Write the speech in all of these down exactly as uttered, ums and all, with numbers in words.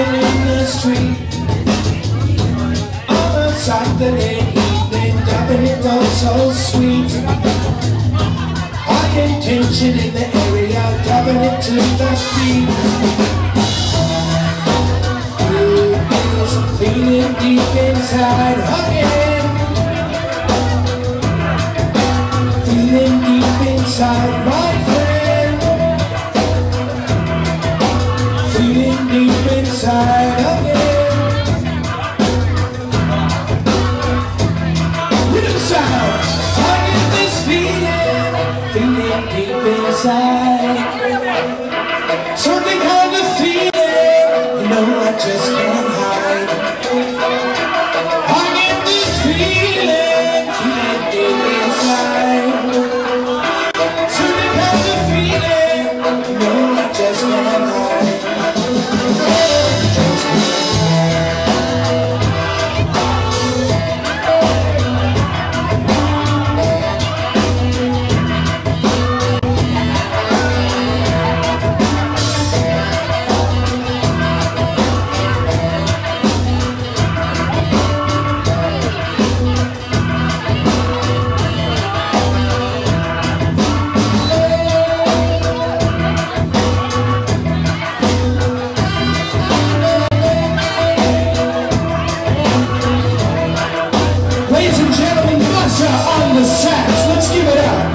skanking in the street. On a Saturday evening, dubbing it all so sweet. High intention in the area, dubbing it to the beat. Feeling deep inside again. Feeling deep inside, my friend. Feeling deep inside again. Rhythm sound, I get this feeling. Feeling deep inside. Something kind of feeling, you know I just can't hide. I get this feeling, feeling deep inside. Certain kind of feeling, you know I just can't hide. Just can't on the sax, let's give it up.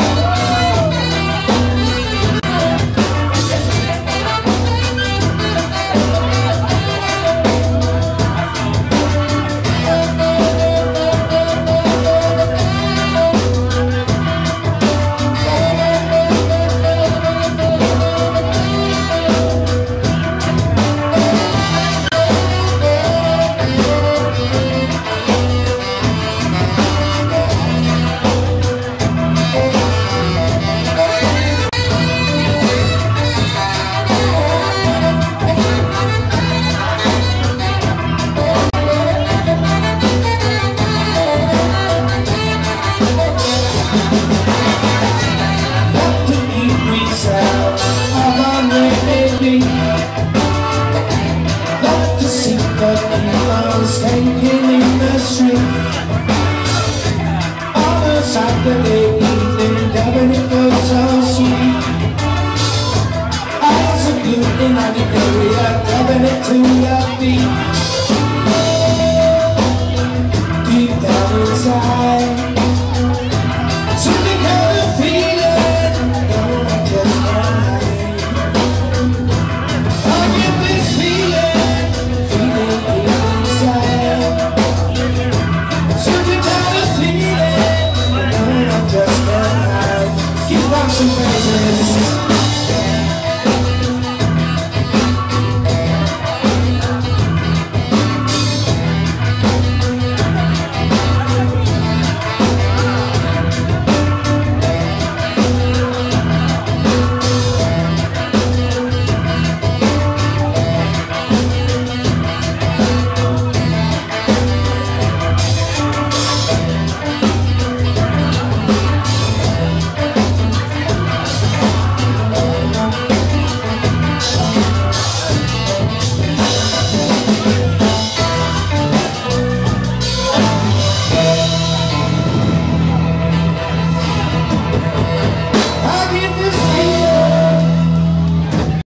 Love to see the people skanking in the street. On a Saturday evening, dubbing it goes so sweet. Eyes are blue in the area, dubbing it to the